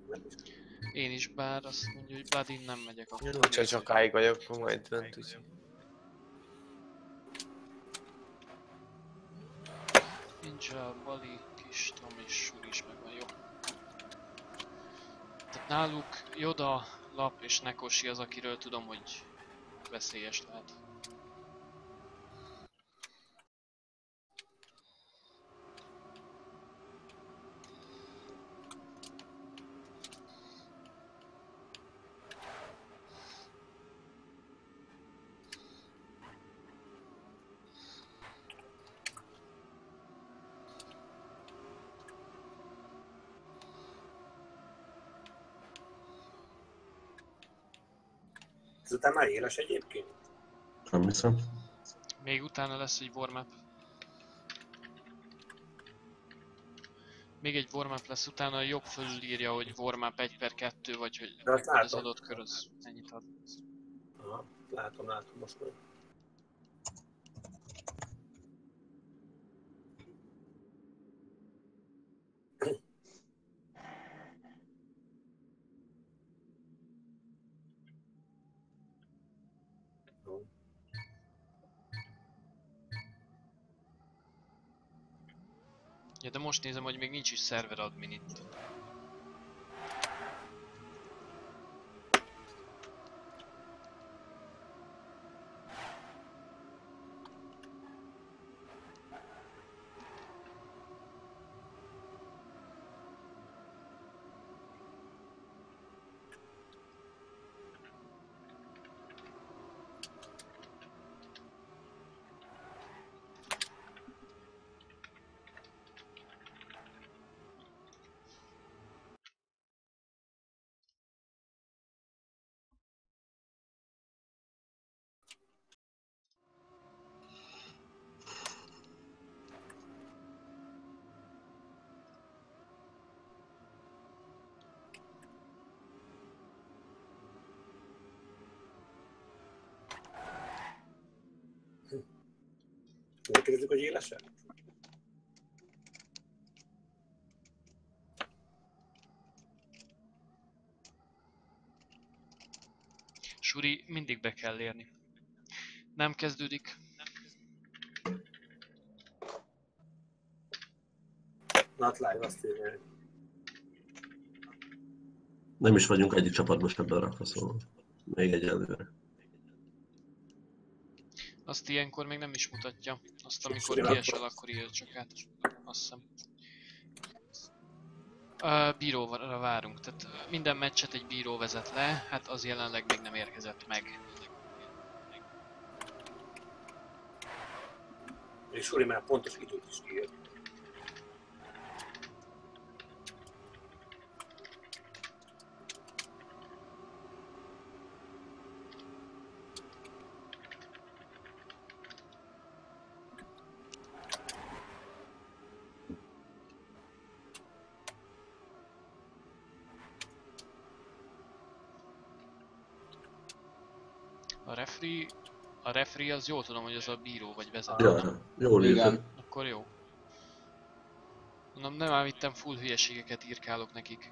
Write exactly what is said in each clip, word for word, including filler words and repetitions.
Én is, bár azt mondja, hogy Bloodin nem megyek akkor. Jó, csak sokáig vagyok, akkor majd bent úgy. Ninja, Bali, Kis Tom és Suri is megvan, jó. Tehát náluk Yoda, Lap és Nekoshi az, akiről tudom, hogy veszélyes lehet. Ezután már éles egyébként? Nem hiszem. Még utána lesz egy warm-up. Még egy warm-up lesz, utána jobb fölül írja, hogy warm-up egy per kettő, vagy hogy De azt az látom. adott kör az ennyit ad. Aha, látom, látom most már. Ja, de most nézem, hogy még nincs is server admin itt. Megkérdezzük, hogy élesen? Suri, mindig be kell érni. Nem kezdődik. Not live, azt írja. Nem is vagyunk egyik csapatban sem berakva, szóval még egyelőre. Azt ilyenkor még nem is mutatja. Azt amikor Suri, kiesel, akkor- akkor írja csak át. Azt hiszem. Uh, bíróra várunk, tehát minden meccset egy bíró vezet le, hát az jelenleg még nem érkezett meg. És Suri már pontos időt is ír. A referee, a referee az jól tudom, hogy az a bíró vagy vezető, Ja, nem? jól Igen. írtad. Akkor jó. Mondom, nem állítem, full hülyeségeket írkálok nekik.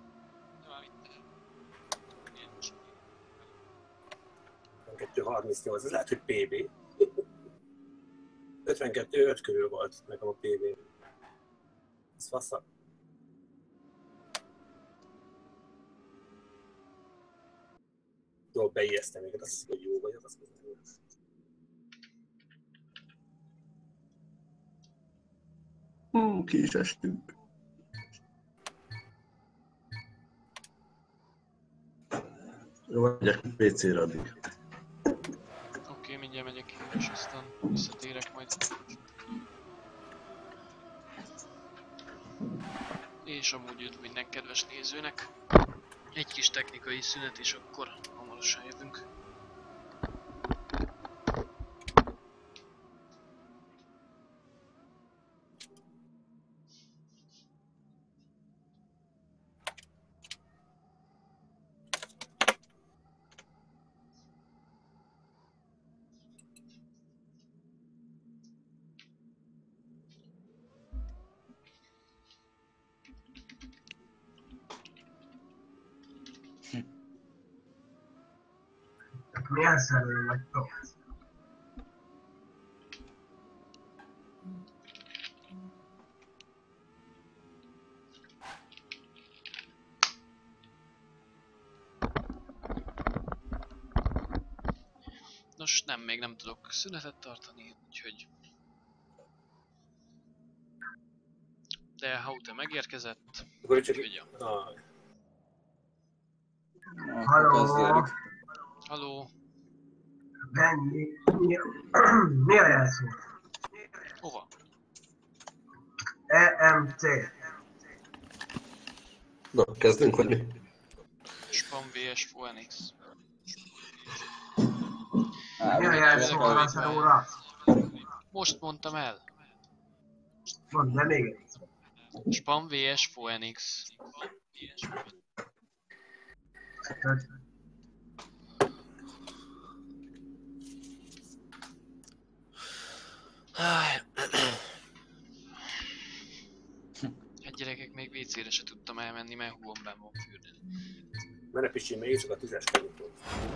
ötvenkettő harmincnyolc, ez lehet, hogy pé bé. ötvenkettő öt körül volt nekem a pé bé. Ez faszak. Jól beijesztem őket, azt hiszik, hogy jó vagyok, azt mondom, hogy Hmm, ki is estünk. Jó, megyek pé cére addig. Oké, okay, mindjárt megyek ki, és aztán visszatérek majd. És amúgy jött minden kedves nézőnek. Egy kis technikai szünet, és akkor hamarosan jövünk. Milyen szerelő vagytok? Nos, nem, még nem tudok szünetet tartani, úgyhogy... De Haute megérkezett, Akkor csak... úgyhogy ja. Ah, Halló? Halló, Benni, mi, mi a jelszó? hova? E M C. Na, kezdünk, vagy mi? Spam vs Phoenix. Mi a jelszó a Lazaróra? Most mondtam el. Mondd le még egyszer. Spam vs Phoenix. Hát gyerekek, még vécére se tudtam elmenni, mert húgom benn van fürdeni. mert Pisi, még éjszaka tízes került.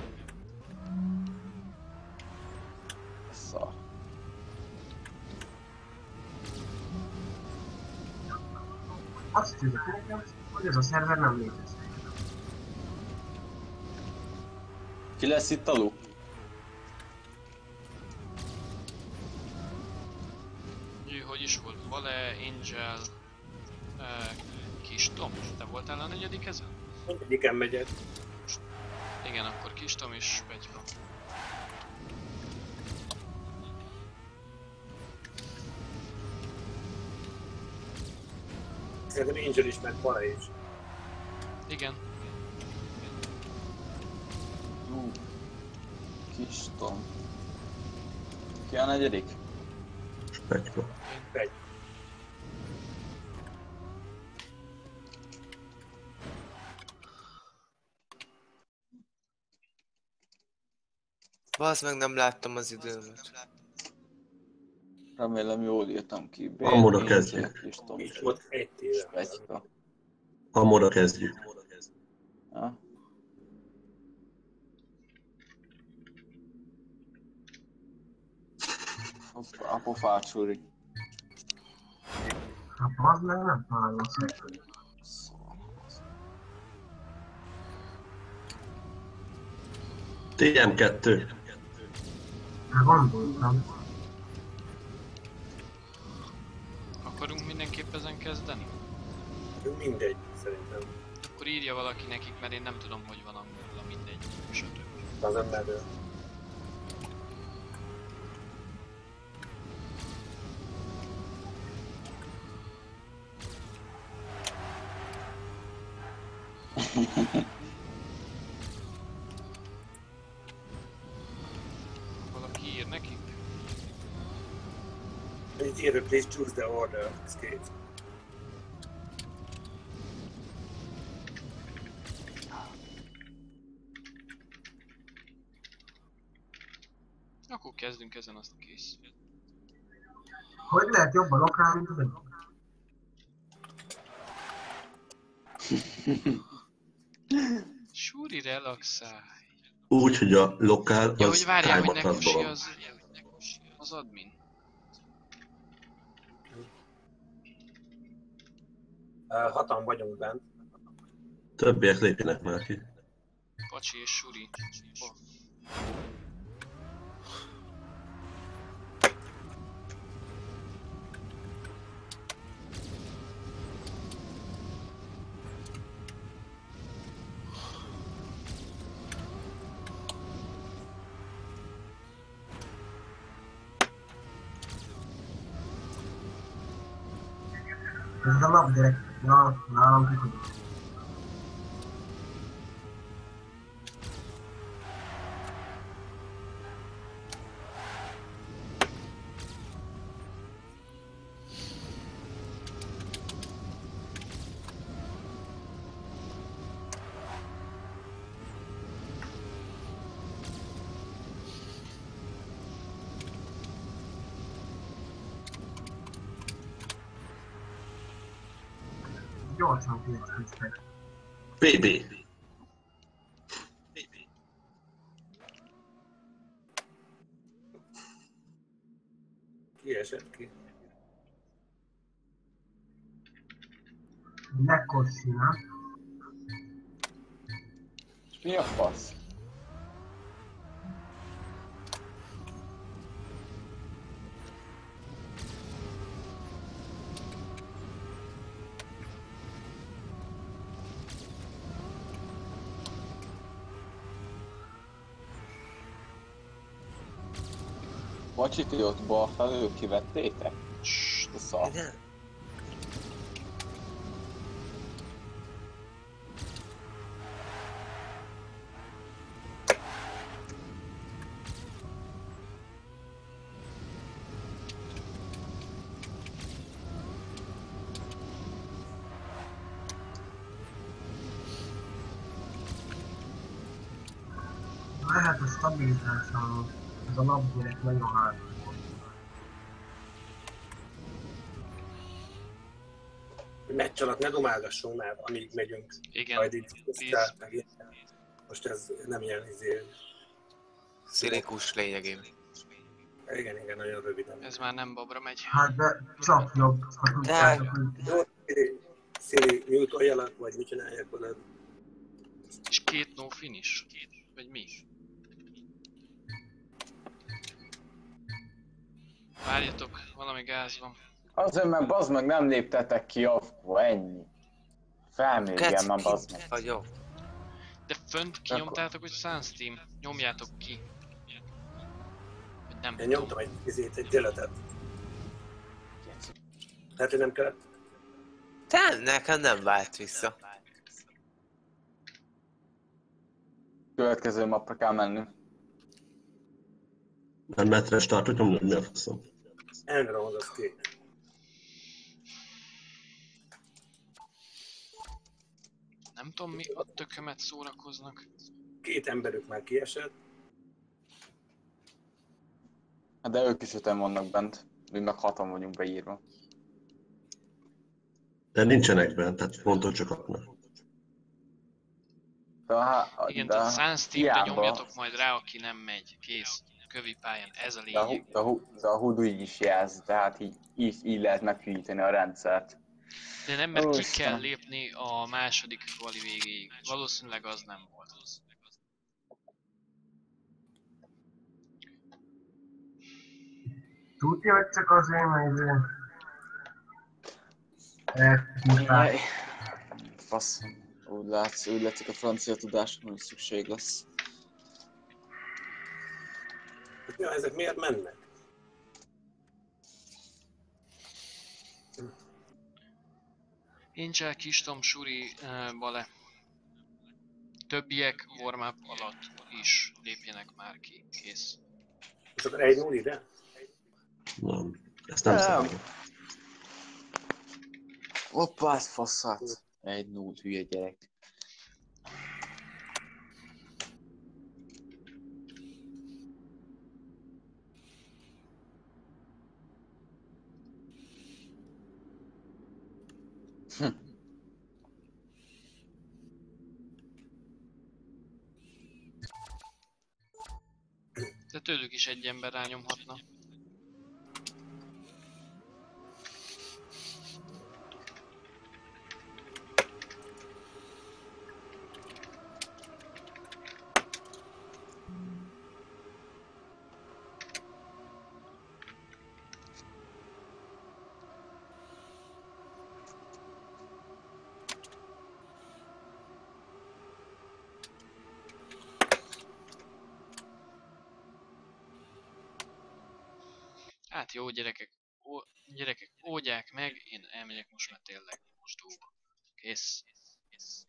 Szar. Azt tűnik nekem, hogy ez a szerver nem létezik. Ki lesz itt alul? Jö, hogy is volt? Vale, Angel, uh, Kis Tom? Te voltál a negyedik ezen? Egyiken megyek. Igen, akkor Kis Tom és Petyka. Szerintem Angel is, mert Bala is. Igen. Ú, Kis Tom. Ki a negyedik? Spectra. Egy. Bazd meg, nem láttam az időmet. Remélem jól írtam ki. B, Amóra Angel, kezdjük. Kis Tom. És ott egy téve. Petyka. Amóra kezdjük. Ha? Hoppá, a pofát súrik. Hát az meg nem találom a szerver. T M kettő. Hát gondoltam. Akarunk mindenképp ezen kezdeni? Mindegy, szerintem. Akkor írja valaki nekik, mert én nem tudom, hogy van angolul, mindegy, stb. Az emberről. Valaki ír nekik? Itt írva, please choose the order. Escape. Akkor kezdünk ezen, azt kész. Hogy lehet jobb a lokál, mint az egyik? Suri, relaxálj. Úgy, hogy a lokál Ja, hogy az várjál, hogy tájmatatban Nekosi van. az... az admin. Uh, hatan vagyunk bent. Többiek lépjenek már ki. Pacsi és Suri. Oh. Ez a nap direkt. Ja, nálam kikudjuk. Gyorsan készítek. P B. esett ki. Lekossi, nem? Mi a fasz? Bocsit, hogy ott bal felül kivettétek? Sst, A szar. Nem. Lehet a stabilitáson, ez a labdérek nagyon hátul. Meccs alatt ne domálgassunk már, amíg megyünk. igen, Majd itt tíz. tehát meg ilyen. Most ez nem ilyen izé. Szilikus lényegén. Igen, igen, nagyon röviden. Ez már nem babra megy. Hát de csak jobb, ha tudjátok, hogy Jó, Szili, Szili, mute-oljalak, vagy mit csináljak veled? És két no finish? Vagy mi? Várjatok, valami gáz van. Azért, mert bazd meg nem léptetek ki avkó, ennyi. Felmérjem már bazd meg. Vagyok. De fönt kinyomtátok, hogy Sunsteam. Nyomjátok ki. Vagy nem Én tudom. nyomtam egy izét, egy deletet. Tehát, hogy nem kellett. Te, nekem nem vált vissza. Következő mapra kell menni. Nem lehet restartot nyomni, mi a faszom? Enron az ki. Nem tudom mi a tökömet szórakoznak. Két emberük már kiesett. Hát de ők is öten vannak bent. Mi meg hatan vagyunk beírva. De nincsenek benne, tehát pontot csak adnak. De, há- Igen, de tehát Sunsteam-re hiába- nyomjatok majd rá, aki nem megy. Kész. Kövi pályán. Ez a De a, lényeg. hu- de a, hu- de a Hudu így is jelzi, tehát így, így, így lehet meghűíteni a rendszert. De nem, mert Ó, ki Istenem. kell lépni a második kvali végéig. Valószínűleg az nem volt. tudja, hogy csak azért, mert izé... elhívták. Faszom. Úgy látsz, úgy látszik a francia tudásomra, hogy szükség lesz. Ja, ezek miért mennek? Angel, Kistom, Suri, uh, Bale. Többiek warm-up alatt is lépjenek már ki. Kész. És akkor egy null ide? Nem. Ezt nem Nem. számít. Hoppá, ez faszát. Egy null, hülye gyerek. Hm. De tőlük is egy ember rányomhatna. Hát jó gyerekek, ó, gyerekek, oldják meg, én elmegyek most már tényleg most dolgok. Kész. Kész.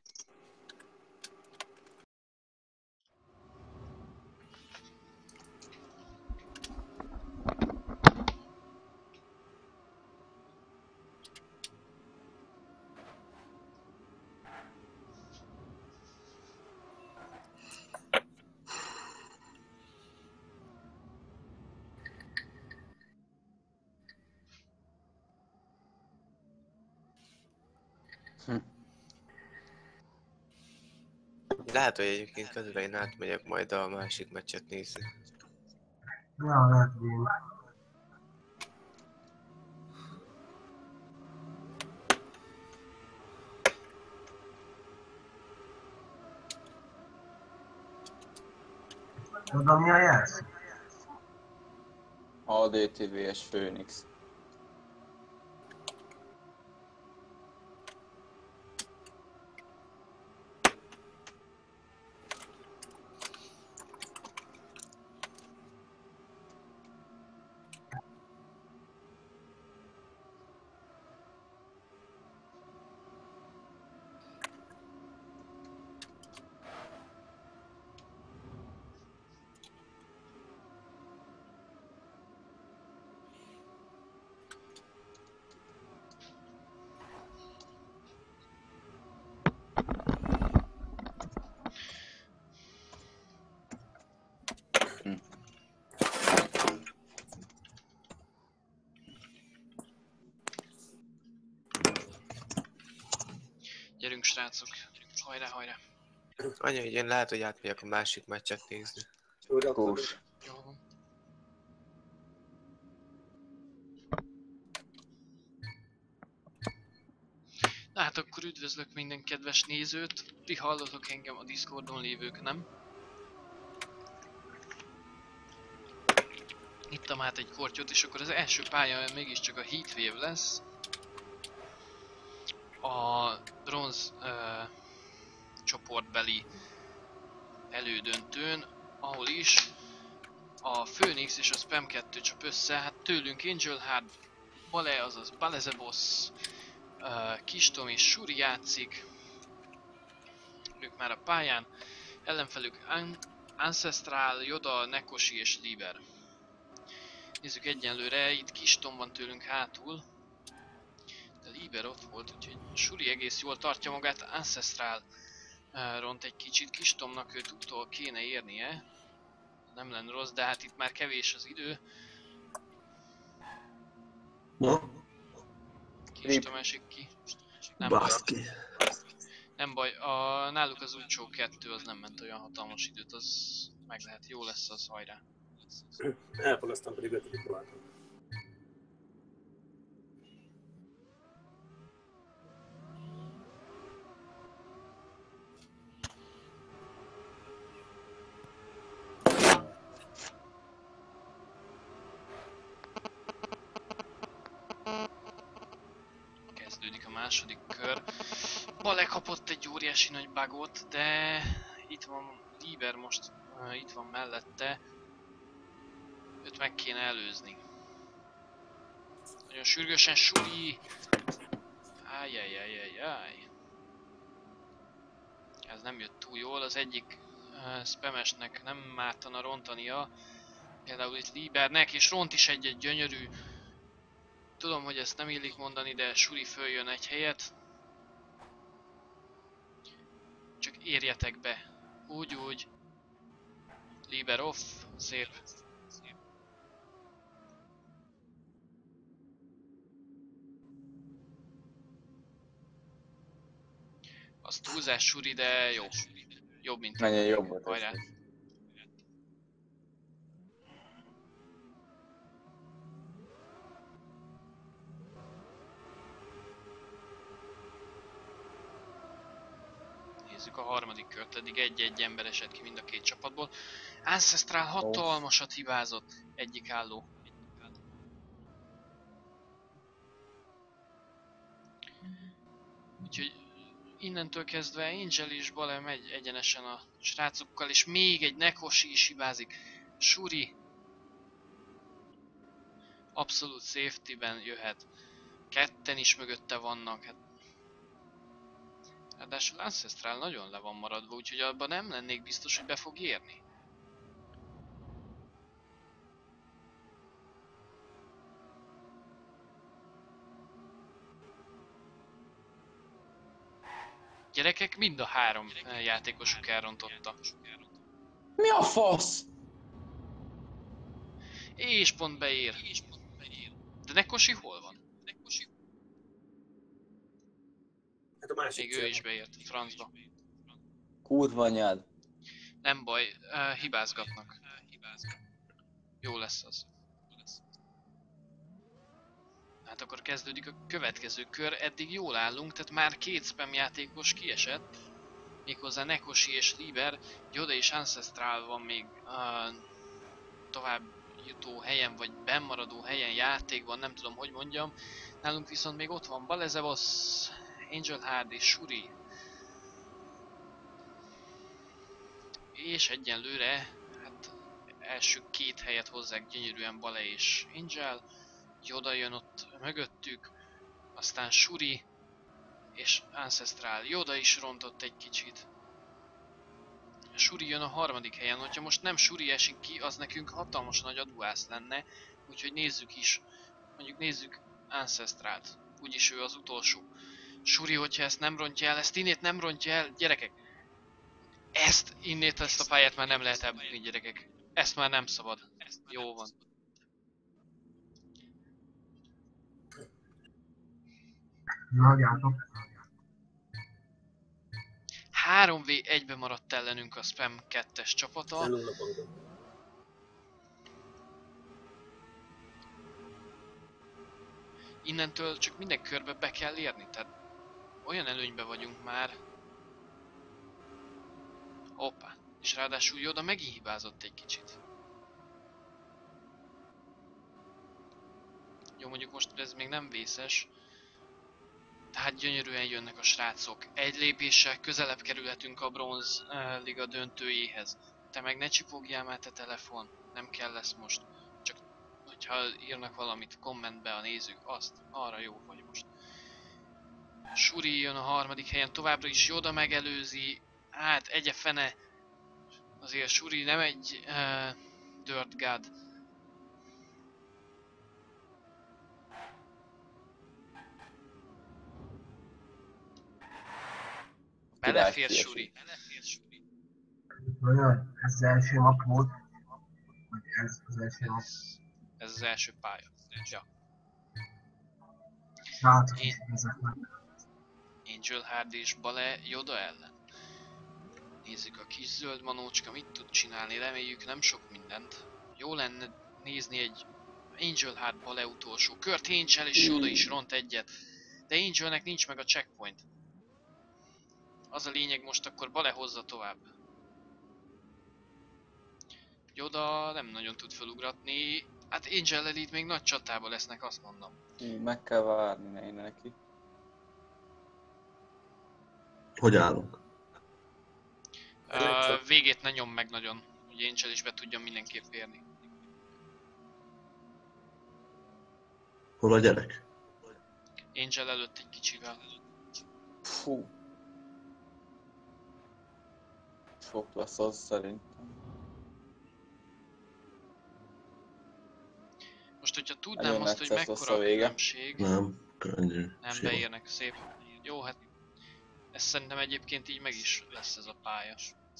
Lehet, hogy egyébként közben én átmegyek majd a másik meccset nézni. Ja, lehet, hogy én. Tudom, mi a jelsz? á dé té vé-es Phoenix. Gyerünk srácok, hajrá, hajrá. Anya, hogy én lehet, hogy átmegyek a másik meccset nézni. Kús. Jó van. Na hát akkor üdvözlök minden kedves nézőt. Ti hallotok engem, a Discordon lévők, nem? Ittam át egy kortyot, és akkor az első pálya mégiscsak a Heatwave lesz. A bronz uh, csoportbeli elődöntőn, ahol is a Phoenix és a Spam kettő csap össze, hát tőlünk Angel Hard, Bale, azaz Balezeboss, uh, Kistom és Shuri játszik, ők már a pályán, ellenfelük An Ancestral, Yoda, Nekoshi és Liber. Nézzük egyenlőre, itt Kistom van tőlünk hátul, de Liber ott volt, úgyhogy Shuri egész jól tartja magát, Ancestral uh, ront egy kicsit, Kistomnak őt utól kéne érnie, nem lenne rossz, de hát itt már kevés az idő. Na, Kistom esik ki. Nem baj, baszki. nem baj, a, náluk az Ucsó kettő az nem ment olyan hatalmas időt, az meg lehet, jó lesz az, hajrá. Elfogadtam, pedig ötödik voltam. Kezdődik a második kör. Bale kapott egy óriási nagy bugot, de itt van Liber most, uh, itt van mellette. Őt meg kéne előzni. Nagyon sürgősen Shuri. Ájjájjájjájjáj. Ez nem jött túl jól, az egyik uh, spamesnek nem ártana rontania. Például itt Libernek, és ront is egy-egy gyönyörű. Tudom, hogy ezt nem illik mondani, de Shuri följön egy helyet. Csak érjetek be. Úgy, úgy. Liber off. Szép. Az túlzás Shuri, de jó. Jobb, mint Menjen jobb volt. hajrá. Nézzük a harmadik kört, eddig egy-egy ember esett ki mind a két csapatból. Ancestral hatalmasat hibázott egyik álló. Úgyhogy innentől kezdve Angel és Bale megy egyenesen a srácokkal, és még egy Nekoshi is hibázik. Shuri abszolút safety-ben jöhet. Ketten is mögötte vannak. Hát ráadásul Ancestral nagyon le van maradva, úgyhogy abban nem lennék biztos, hogy be fog érni. Gyerekek, mind a három játékosuk elrontotta. Mi a fasz? És pont beér. De Nekoshi hol van? Hát a másik Még ő is beért, francba. Kurva anyád. Nem baj, uh, hibázgatnak. Jó lesz az. Hát akkor kezdődik a következő kör, eddig jól állunk, tehát már két spam játékos kiesett. méghozzá Nekoshi és Liber, Yoda és Ancestral van még uh, tovább jutó helyen, vagy bennmaradó helyen játékban, nem tudom, hogy mondjam. Nálunk viszont még ott van Balezevos, Angel Hard és Shuri. És egyenlőre, hát első két helyet hozzák gyönyörűen Bale és Angel. Yoda jön ott mögöttük, aztán Shuri és Ancestral. Yoda is rontott egy kicsit. Shuri jön a harmadik helyen, hogyha most nem Shuri esik ki, az nekünk hatalmas nagy aduász lenne, úgyhogy nézzük is. Mondjuk nézzük Ancestralt, úgyis ő az utolsó. Shuri, hogyha ezt nem rontja el, ezt innét nem rontja el, gyerekek! Ezt, innét ezt a pályát már nem lehet elbukni, gyerekek. Ezt már nem szabad. Jó van. Nagyjátok. három vé egybe maradt ellenünk a Spam kettes csapata. Elnulla pontot. Innentől csak minden körbe be kell érni, tehát olyan előnybe vagyunk már. Hoppá, és ráadásul Yoda megint hibázott egy kicsit. Jó, mondjuk most ez még nem vészes. Tehát gyönyörűen jönnek a srácok. Egy lépéssel közelebb kerülhetünk a bronz uh, liga döntőjéhez. Te meg ne csipogjál már, te telefon. Nem kell lesz most. Csak hogyha írnak valamit kommentbe a nézők, azt, arra jó vagy most. Shuri jön a harmadik helyen, továbbra is Yoda megelőzi. Hát egye fene. Azért Shuri nem egy uh, Dirt God. Belefér Shuri. Olyan, ez az első nap volt. Vagy ez az első nap. Ez, ez az első pálya. Ja. Srácok Én- is ezeknek. Angel Hard és Bale Yoda ellen. Nézzük a kis zöld manócska mit tud csinálni, reméljük nem sok mindent. Jó lenne nézni egy Angel Hard Bale utolsó kört, Angel és Yoda is ront egyet. De Angelnek nincs meg a checkpoint. Az a lényeg, most akkor Bale hozza tovább. Yoda nem nagyon tud felugratni. Hát Angel-lel itt még nagy csatában lesznek, azt mondom. Hú, meg kell várni ne- neki. Hogy állunk? Uh, végét ne nyom meg nagyon, hogy Angel is be tudjon mindenképp érni. Hol a gyerek? Angel előtt egy kicsivel. Fú. Sok lesz az szerintem. Most, hogyha tudnám Nagyon azt, hogy necces lesz mekkora a a vége. különbség, Nem, könnyű. nem Sima. beérnek, szép. Jó, hát ez szerintem egyébként így meg is lesz ez a pálya.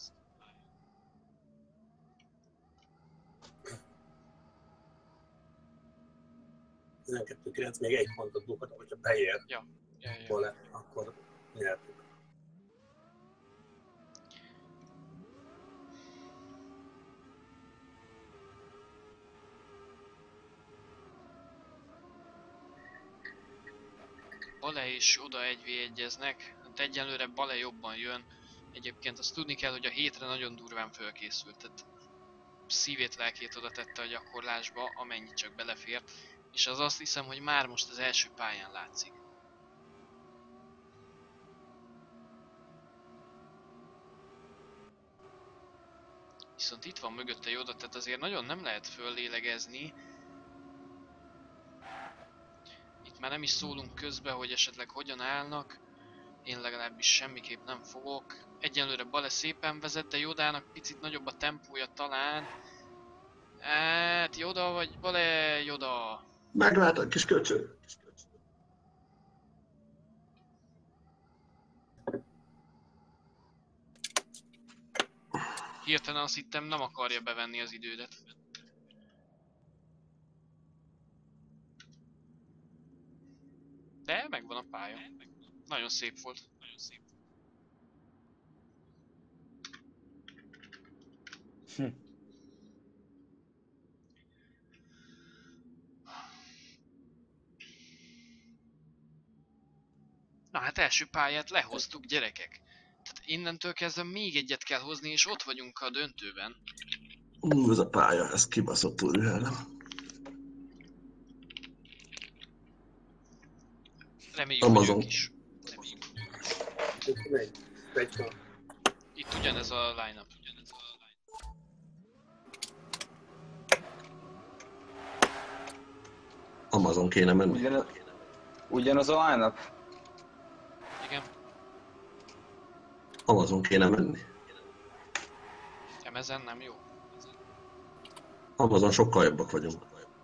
tizenkettő kilenc még egy pontot bukhatok, hogyha beér Ja, ja, ja. volna, akkor nyertük. Bale és Yoda egy vé egyeznek, hát egyenlőre Bale jobban jön. Egyébként azt tudni kell, hogy a hétre nagyon durván fölkészült, tehát szívét, lelkét oda tette a gyakorlásba, amennyit csak belefért. És az azt hiszem, hogy már most az első pályán látszik. Viszont itt van mögötte Yoda, tehát azért nagyon nem lehet föllélegezni. Itt már nem is szólunk közbe, hogy esetleg hogyan állnak. Én legalábbis semmiképp nem fogok. Egyenlőre Bale szépen vezet, de Yodának picit nagyobb a tempója talán. Hát Yoda vagy Bale? Yoda. Meglátod, kis köcsög. Hirtelen azt hittem, nem akarja bevenni az idődet. De megvan a pálya. Nagyon szép volt. Hm. Na hát első pályát lehoztuk, gyerekek. Tehát innentől kezdve még egyet kell hozni, és ott vagyunk a döntőben. Ú, ez a pálya, ez kibaszott túlvihelem. Reméljük, Amazon. hogy ők is. Reméljük. Itt megy. Megy van. Itt ugyanez a line-up. Ugyanez a line-up. Amazon kéne menni. Ugyanaz, ugyanaz a line-up? Igen. Amazon kéne menni. Emezen nem jó. Amazon sokkal jobbak vagyunk.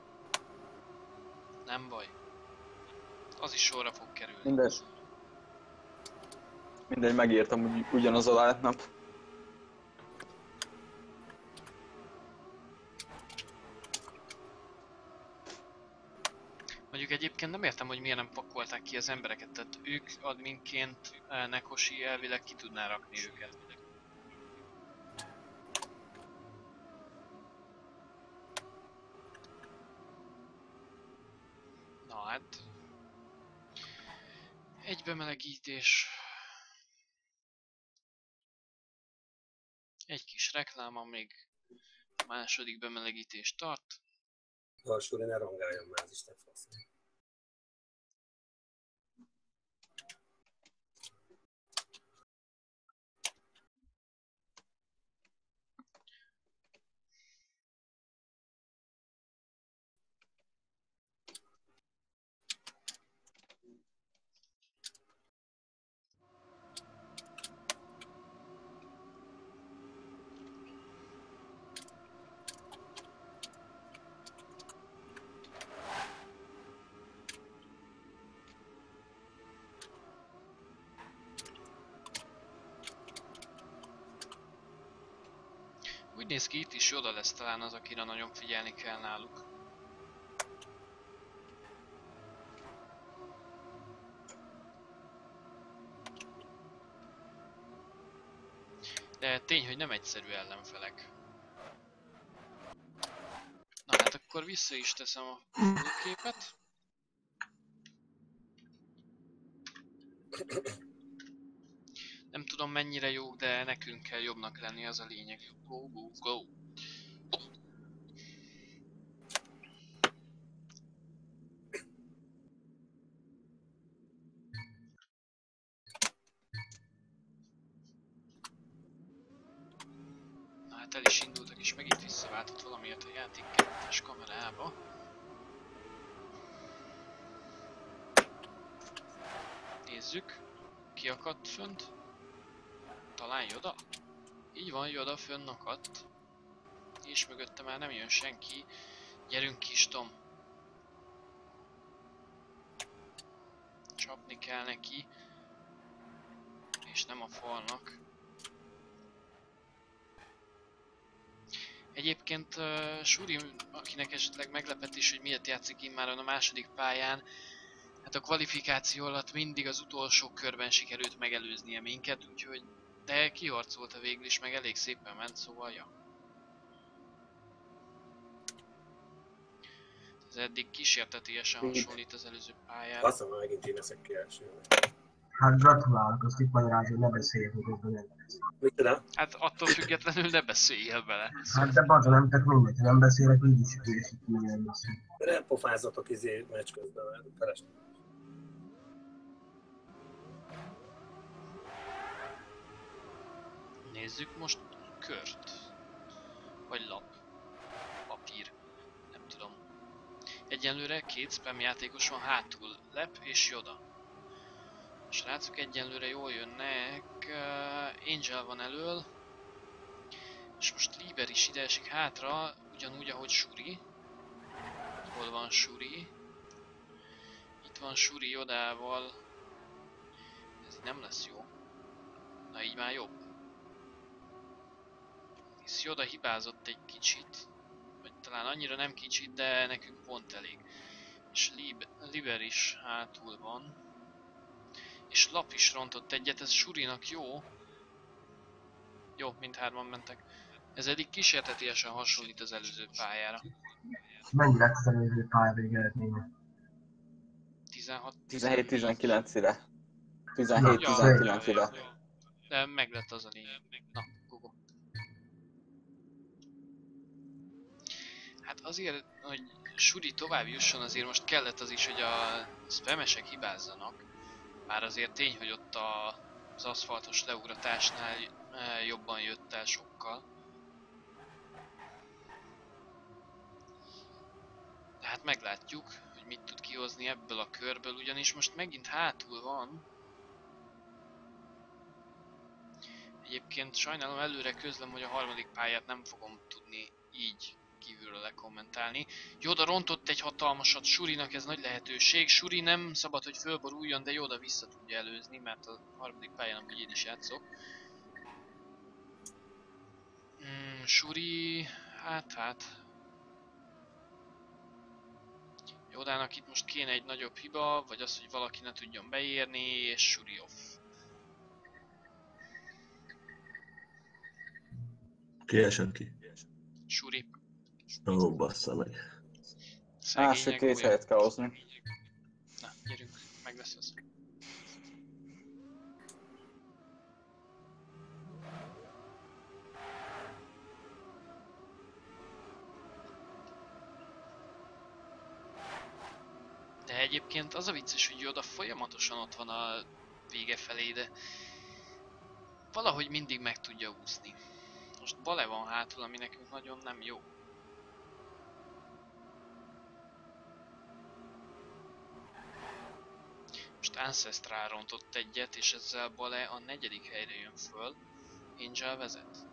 Nem baj. Az is sorra fog kerülni. Mindegy. Mindegy, megírtam, hogy ugyanaz a line-up. Mondjuk egyébként nem értem, hogy miért nem pakolták ki az embereket, tehát ők adminként eh, Nekoshi elvileg ki tudná rakni őket. Na hát... Egy bemelegítés... Egy kis reklám, amíg a második bemelegítés tart. A Suri ne rongáljon már, az Isten fasz. Úgy néz ki, itt is Yoda lesz talán az, akire nagyon figyelni kell náluk. De tény, hogy nem egyszerű ellenfelek. Na hát akkor vissza is teszem a képet. Nem tudom mennyire jó, de nekünk kell jobbnak lenni, az a lényeg. Go, go, go! Na hát el is indultak, és megint visszaváltott valamiért a játék kettes kamerába. Nézzük, ki akadt fönt? Talán Yoda? Így van, Yoda fönn akadt. És mögötte már nem jön senki. Gyerünk kis Tom. Csapni kell neki. És nem a falnak. Egyébként uh, Shuri, akinek esetleg meglepetés, hogy miért játszik immáron a második pályán, hát a kvalifikáció alatt mindig az utolsó körben sikerült megelőznie minket, úgyhogy de kiharcolta végül is, meg elég szépen ment, szóval ja. Ez eddig kísértetiesen hasonlít az előző pályára. Azt mondom, megint én leszek ki első. Hát gratulálok, azt itt magyarázom, hogy ne beszéljek, hogy közben nem lesz. Mit tudom? Hát attól függetlenül ne beszéljél bele. Hát de bazza, nem tett mindegy, ha nem beszélek, így is kérdésük, hogy nem beszél. Nem pofázzatok izé meccs közben, mert felesleg. Nézzük most kört. Vagy lap. Papír. Nem tudom. Egyenlőre két spam játékos van hátul. Lep és Yoda. A srácok egyenlőre jól jönnek. Uh, Angel van elől. És most Liber is ide esik hátra. Ugyanúgy, ahogy Shuri. Hol van Shuri? Itt van Shuri Yodával. Ez így nem lesz jó. Na így már jobb. Hisz Yoda hibázott egy kicsit. Vagy talán annyira nem kicsit, de nekünk pont elég. És Lib Liber is hátul van. És Lap is rontott egyet, ez Shurinak jó. Jó, mindhárman mentek. Ez eddig kísértetiesen hasonlít az előző pályára. Mennyi lesz az előző pálya végeredménye? tizenhat tizenhét tizenkilencre. tizenhét tizenkilencre. De meg lett az a lényeg. Na, Gogo. Hát azért, hogy Suri tovább jusson, azért most kellett az is, hogy a spamesek hibázzanak. Már azért tény, hogy ott a, az aszfaltos leugratásnál jobban jött el sokkal. De hát meglátjuk, hogy mit tud kihozni ebből a körből, ugyanis most megint hátul van. Egyébként sajnálom, előre közlöm, hogy a harmadik pályát nem fogom tudni így kívülről lekommentálni. Yoda rontott egy hatalmasat Shurinak, ez nagy lehetőség. Shuri nem szabad, hogy fölboruljon, de Yoda vissza tudja előzni, mert a harmadik pályán amúgy én is játszok. Mm, Shuri... hát hát... Yodának itt most kéne egy nagyobb hiba, vagy az, hogy valaki ne tudjon beérni, és Shuri off. Ki esett ki? Shuri. Ó, bassza meg. Á, Szegények sötét olyan. helyet kell hozni. Na, gyerünk, meg lesz az. De egyébként az a vicces, hogy Yoda folyamatosan ott van a vége felé, de valahogy mindig meg tudja úszni. Most Bale van hátul, ami nekünk nagyon nem jó. Most Ancestral rontott egyet, és ezzel Bale a negyedik helyre jön föl. Angel vezet.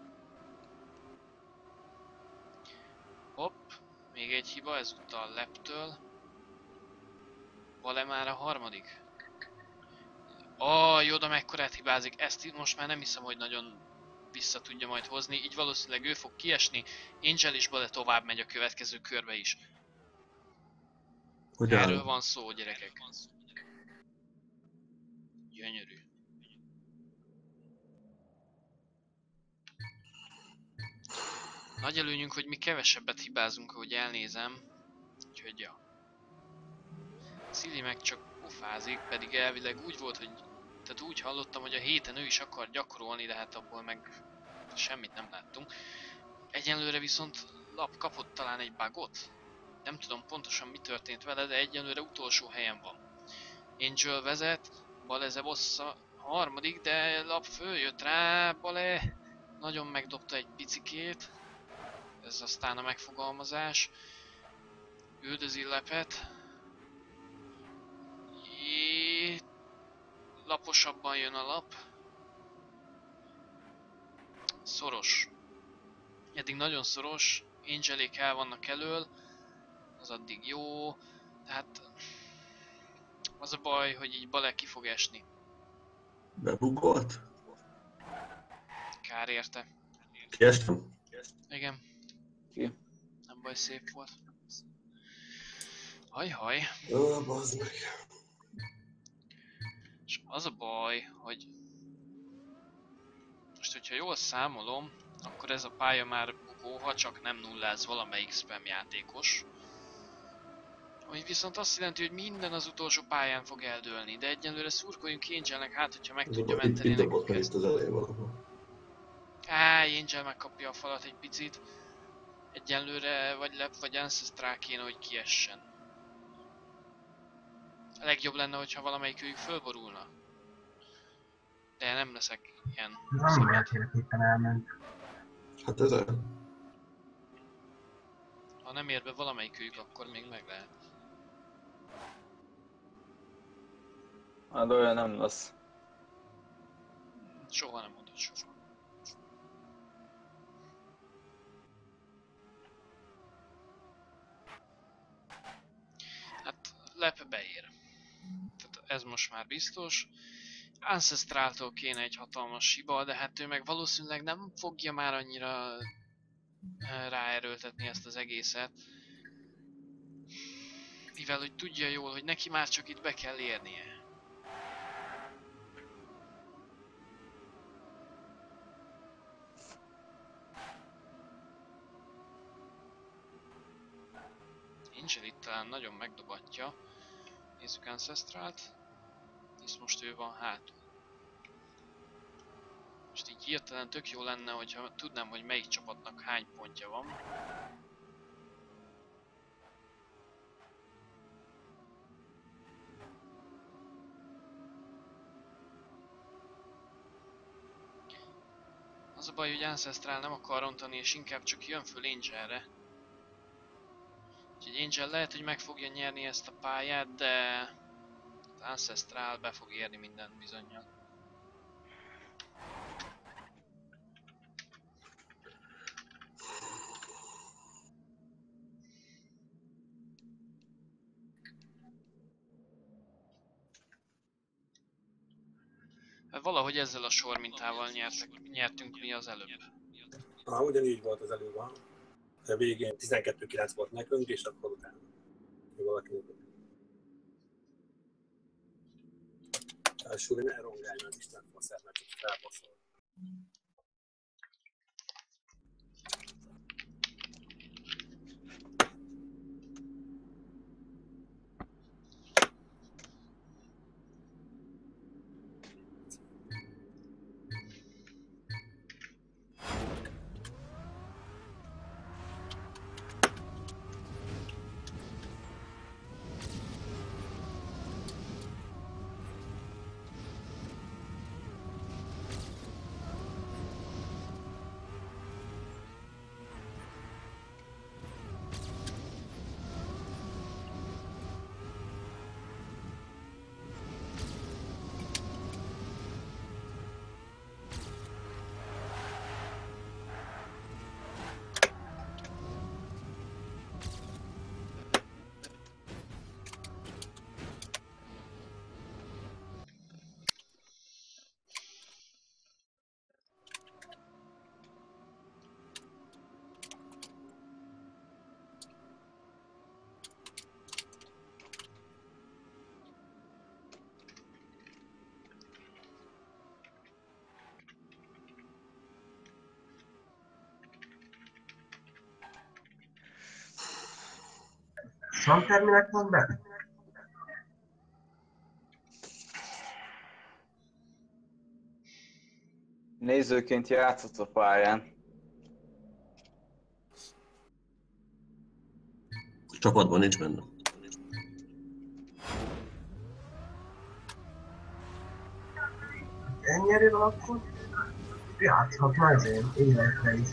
Hopp, még egy hiba, ezúttal Leptől. Bale már a harmadik. Oh, Yoda mekkorát hibázik, ezt most már nem hiszem, hogy nagyon vissza tudja majd hozni, így valószínűleg ő fog kiesni. Angel is Bale tovább megy a következő körbe is. Hogy Erről áll? van szó, gyerekek. Gyönyörű. Nagy előnyünk, hogy mi kevesebbet hibázunk, ahogy elnézem. Úgyhogy ja. Szili meg csak pofázik, pedig elvileg úgy volt, hogy... Tehát úgy hallottam, hogy a héten ő is akar gyakorolni, de hát abból meg semmit nem láttunk. Egyenlőre viszont Lap kapott talán egy bugot. Nem tudom pontosan mi történt vele, de egyenlőre utolsó helyen van. Angel vezet, Bale Zebossa harmadik, de Lap följött rá, Bale nagyon megdobta egy picikét. Ez aztán a megfogalmazás. Üldözi Lepet. Jé... Laposabban jön a Lap. Szoros. Eddig nagyon szoros. Angelék el vannak elől. Az addig jó. Tehát... az a baj, hogy így Bale ki fog esni. Bebugolt? Kár érte. Kiestem? Igen. Ki? Nem baj, szép volt. Haj-haj. Ó, bazd meg. És az a baj, hogy... most, hogyha jól számolom, akkor ez a pálya már bukó, ha csak nem nulláz valamelyik spam játékos. Ami viszont azt jelenti, hogy minden az utolsó pályán fog eldőlni, de egyenlőre szurkoljunk Angelnek, hát hogyha meg tudja Itt, menteni itt nekünk dobott meg ezt. itt az elején valahol. Á, Angel megkapja a falat egy picit. Egyenlőre vagy Lep, vagy Ancestral kéne, hogy kiessen. A legjobb lenne, hogyha valamelyikőjük fölborulna. De nem leszek ilyen Nem szabad. elkéreképpen elment. Hát ez el. Ha nem ér be valamelyikőjük, akkor még meg lehet. Hát olyan nem lesz. Soha nem mondod soha. Hát Lep beér. Tehát ez most már biztos. Ancestraltól kéne egy hatalmas hiba, de hát ő meg valószínűleg nem fogja már annyira ráerőltetni ezt az egészet. Mivel hogy tudja jól, hogy neki már csak itt be kell érnie. Angel itt talán nagyon megdobatja. Nézzük Ancestralt. És most ő van hátul. hirtelen tök jó lenne, hogyha tudnám, hogy melyik csapatnak hány pontja van. Az a baj, hogy Ancestral nem akar rontani, és inkább csak jön föl Angelre. Úgyhogy Angel lehet, hogy meg fogja nyerni ezt a pályát, de az Ancestral be fog érni minden bizonnyal. Valahogy ezzel a sormintával nyertek, nyertünk mi az előbb. Ah, ugyanígy volt az előbb, ha. A végén tizenkettő kilenc volt nekünk, és akkor utána valaki. Elsőre ne rongálj meg Isten faszát, mert csak felbaszol. Santer minek van be? Nézőként játszott a pályán. A csapatban nincs benne. Ennyire van akkor? Játszhatna ezért életre is.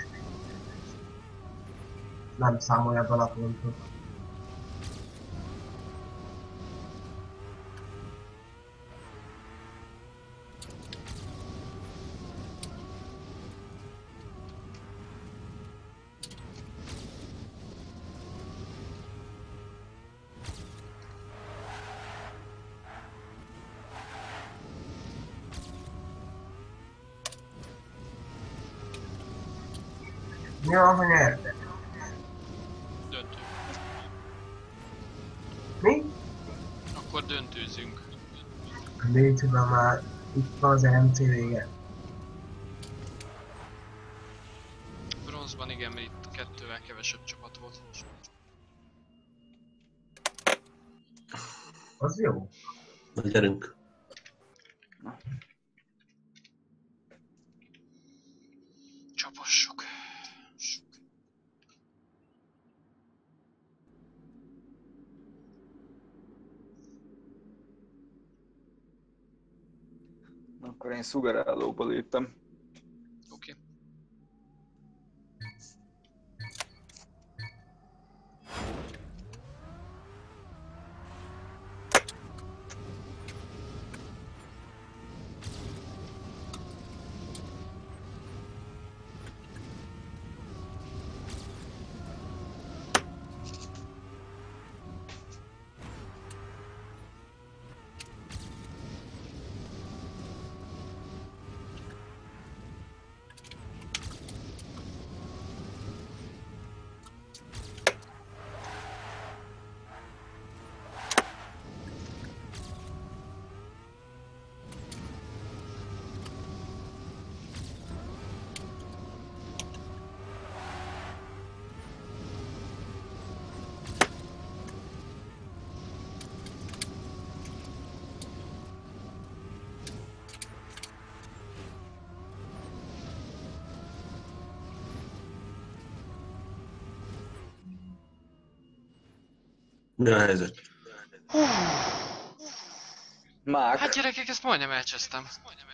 Nem számolja be a pontot. Mi van, ha nyerte? Döntő. Mi? Akkor döntőzünk. Légy tudom már, itt van az em cé vége. Bronzban igen, mert itt kettővel kevesebb csapat volt. Az jó. Na gyerünk. Csapassuk. Akkor én szugerálóba léptem. Oké. Okay. Mi a helyzet? Mák. Hát gyerekek, ezt majdnem elcsesztem.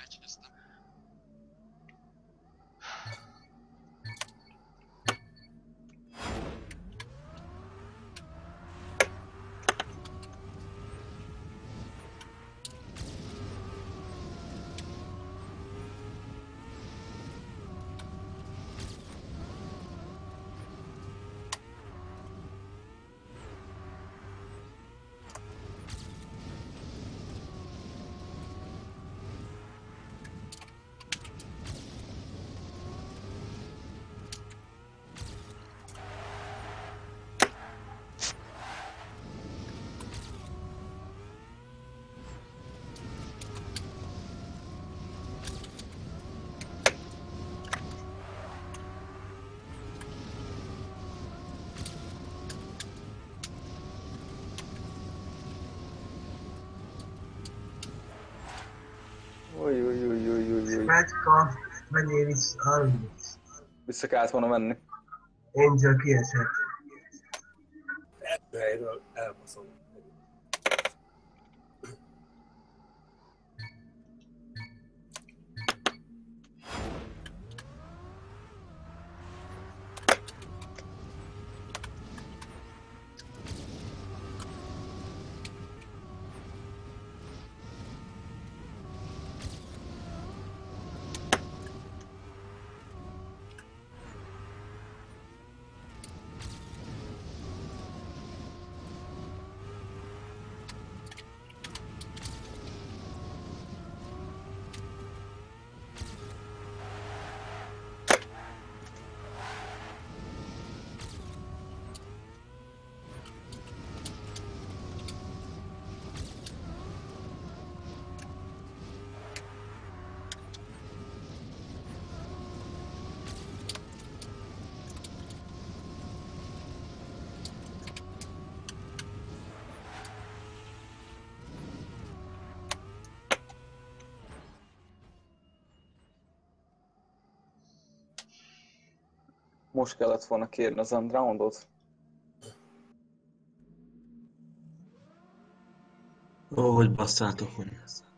Ujj, ujj, ujj, ujj, ujj, ujj. Mecska, menjél vissza. Vissza kellett volna menni. Angel kiesett. Első helyről elbaszom. Most kellett volna kérni az Undraundot. Ó, hogy basszátok meg.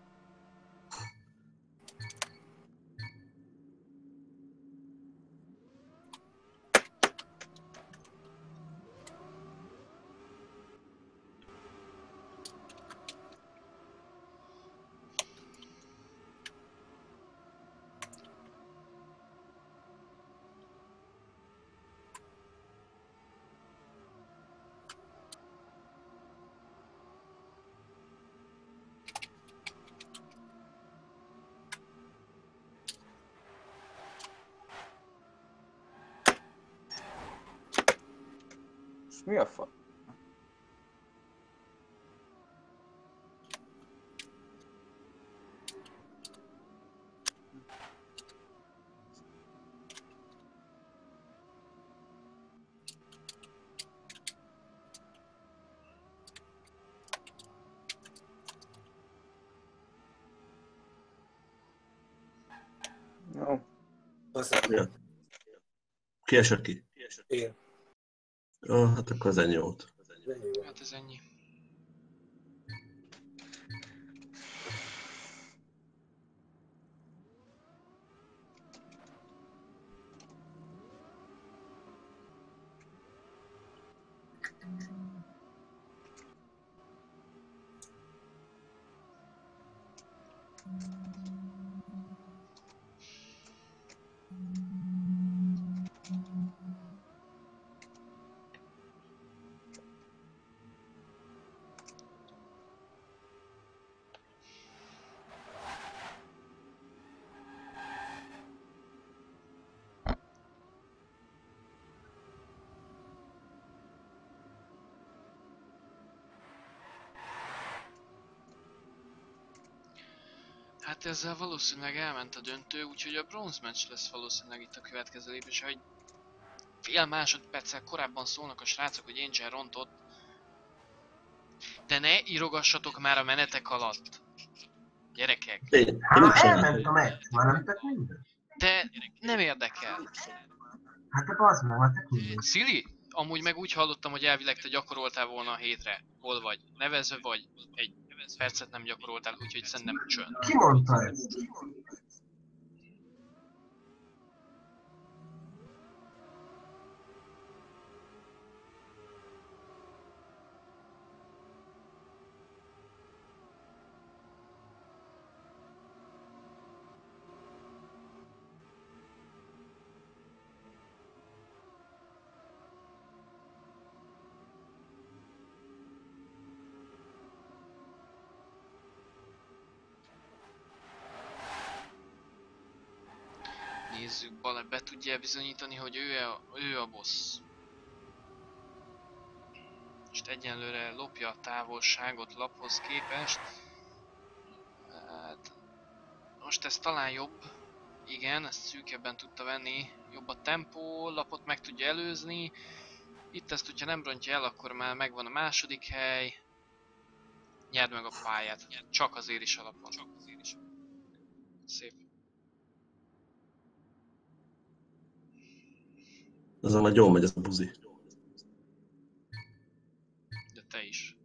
Mi a fa? Jó. Aztán Ja. Ki esett ki? én. Ó, hát akkor az ennyi volt. Ennyi van. Hát ez ennyi. Hát ezzel valószínűleg elment a döntő, úgyhogy a bronze match lesz valószínűleg itt a következő lépés, hogy fél másodperccel korábban szólnak a srácok, hogy Angel rontott. De ne írogassatok már a menetek alatt. Gyerekek. Én, én Hát mit már csináltam? elment a meccs, már nem tett minden. De nem érdekel. Hát te bazd meg, már te küldöd. Szili, amúgy meg úgy hallottam, hogy elvileg te gyakoroltál volna a hétre. Hol vagy? Nevezve vagy? Egy percet nem gyakoroltál, úgyhogy szerintem csönd. Ki mondta ezt? Nézzük, Bale be tudja bizonyítani, hogy ő a, ő a boss. Most egyenlőre lopja a távolságot laphoz képest. Hát, most ez talán jobb. Igen, ezt szűkebben tudta venni. Jobb a tempó, lapot meg tudja előzni. Itt ezt, hogyha nem rontja el, akkor már megvan a második hely. Nyerd meg a pályát. Csak azért is alapon. Szép. Azon már jól megy ez a buzi. De te is.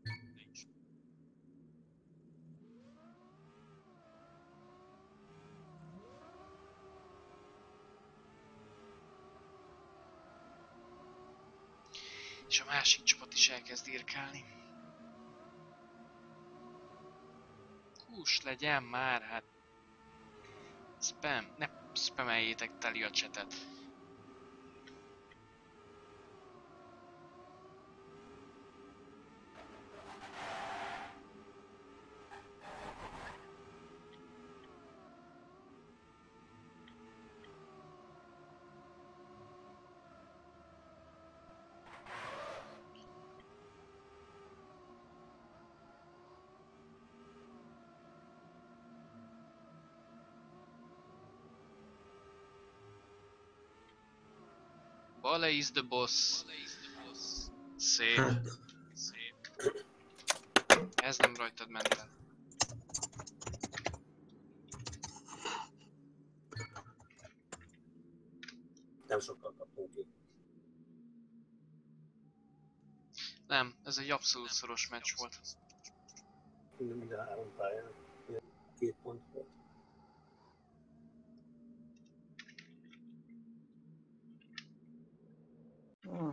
És a másik csapat is elkezd irkálni. Hús legyen már, hát... Spam, ne spameljétek teli a csetet. Bale is the boss. Szép. Hát, Szép. Ez nem rajtad ment el. Nem sokkal kaptunk ki. Nem, ez egy abszolút szoros meccs volt. Minden három pályán. Két pont volt. Hmm.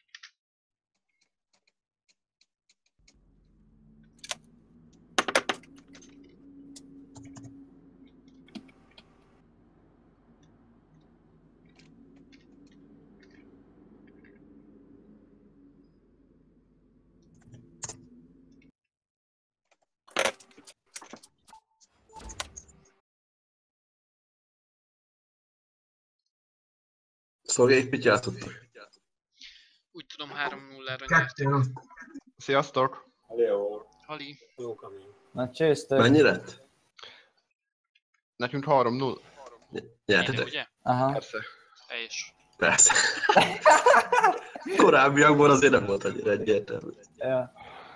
Szolgék mit játszottak? Úgy tudom három nullára nyert. Kettő. Sziasztok! Jó. Hali. Jó kamény. Na csőztök. Mennyi lett? Nekünk három null. Ide, Nyertetek? ugye? Aha. Persze. Teljes. Persze. Korábbiakban azért nem volt annyira egyértelmű. Ja.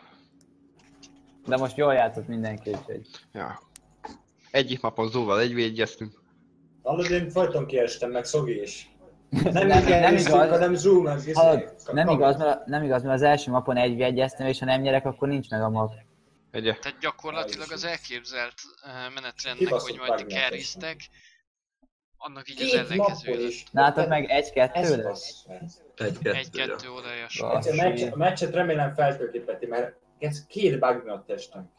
De most jól játszott mindenki, úgyhogy... Ja. Egyik mapon Zóval egyvédjeztünk. Hallod, én folyton kiestem, meg Szogi is. Nem, Nem- nem, nem nem igaz. igaz, hanem Zoom, meg izé, Hallod, ka- nem kamera. igaz, mert, nem igaz, mert az első mapon egy egyeztem, és ha nem nyerek, akkor nincs meg a map. Egye. Tehát gyakorlatilag az elképzelt uh, menetrendnek, Kibaszott hogy majd ti vágnátos. carryztek, annak így az Két mappon ellenkezője. is. Nálatok meg egy-kettő Ez lesz? bassz. Egy-kettő. Egy-kettő odajas. Ba. A meccset, a meccset remélem feltöltépeti, mert ez két bug miatt estem.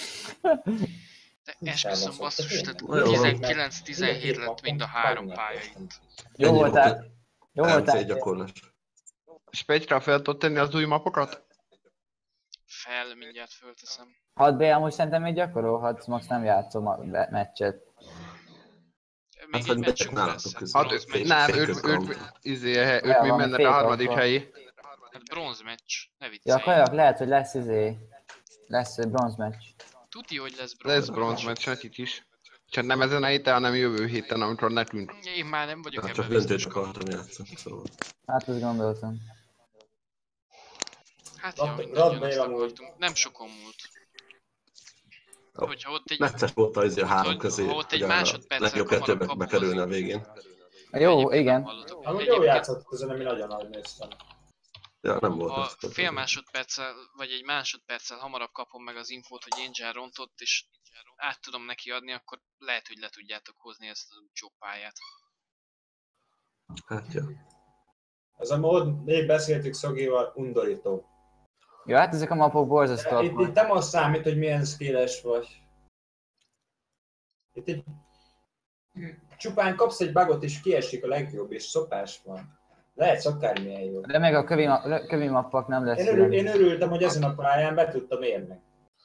De esküszöm basszus, tehát Na jó. tizenkilenc tizenhét lett mind a három pálya itt. Jó Ennyi voltál. Jó em cé voltál. gyakorlás. És Petyra fel tudod tenni az új mapokat? Fel, mindjárt fölteszem. hat bé amúgy szerintem még gyakorolhatsz, most nem játszom a be- meccset. Még Hát, egy hogy meccsünk betek lesz. nálatok Hát közül. bronz Hát, meccs. nem, Fél őt, közben. őt, izé, őt Ja, mi van, mennek fél a harmadik kapva. helyi. Hát bronz meccs. Ne Ja, viccelj. kajak, lehet, hogy lesz izé. Lesz egy bronz meccs. Tuti, hogy lesz bronz. Lesz bronz meccs nekik is. Csak nem ezen a héten, hanem jövő héten, amikor nekünk. Én már nem vagyok Hát ebben csak döntőt biztos. akartam játszani, szóval. Hát azt gondoltam. Hát Rad- ja, hogy Rad nagyon Béla azt múlt. akartunk. Nem sokon múlt. Jó. Hogyha ott egy... Necces volt az a három Hogy- közé, ha ott egy hogy a másodperccel legjobb hamarabb kettőbe kapunk, bekerülne a az- végén. Jó, Egyébként igen. nem hallottam. Amúgy jó Egyébként- játszott, közben ami nagyon nagy néztem. Ja, nem volt Ha ez. fél másodperccel, vagy egy másodperccel hamarabb kapom meg az infót, hogy Angel rontott, és át tudom neki adni, akkor lehet, hogy le tudjátok hozni ezt a csópályát. Hát ja. Az a mód, még beszéltük Szogival, undorító. Ja, hát ezek a mapok borzasztóak Itt, itt voltak. nem az számít, hogy milyen skilles vagy. Itt egy... Csupán kapsz egy bugot és kiesik a legjobb, és szopás van. Lehetsz akármilyen jó. De meg a kövi, ma- kövi mappok nem lesz Én, örül, ilyen. én örültem, hogy ezen a pályán be tudtam érni.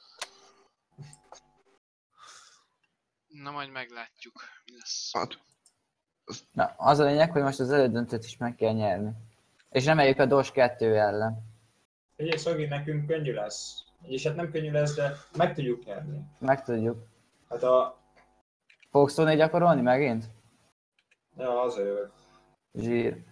Na majd meglátjuk, mi lesz. Hát, Na, az a lényeg, hogy most az elődöntőt is meg kell nyerni. És reméljük a dós kettő ellen. Ugye Szogi, nekünk könnyű lesz. És hát nem könnyű lesz, de meg tudjuk nyerni. Meg tudjuk. Hát a... Fogsz tudni gyakorolni megint? Ja, az jövök. Zsír.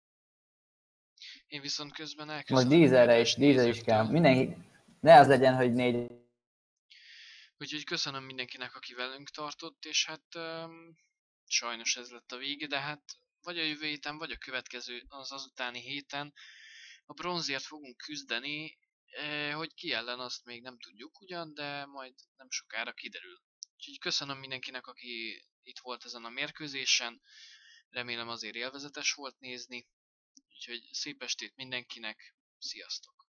Én viszont közben elkezdtem... Most dízelre is, dízel is kell. Mindenki... Ne az legyen, hogy négy... Úgyhogy köszönöm mindenkinek, aki velünk tartott, és hát um, sajnos ez lett a vége, de hát vagy a jövő héten, vagy a következő, az azutáni héten a bronzért fogunk küzdeni, eh, hogy ki ellen azt még nem tudjuk ugyan, de majd nem sokára kiderül. Úgyhogy köszönöm mindenkinek, aki itt volt ezen a mérkőzésen, remélem azért élvezetes volt nézni, úgyhogy szép estét mindenkinek, sziasztok!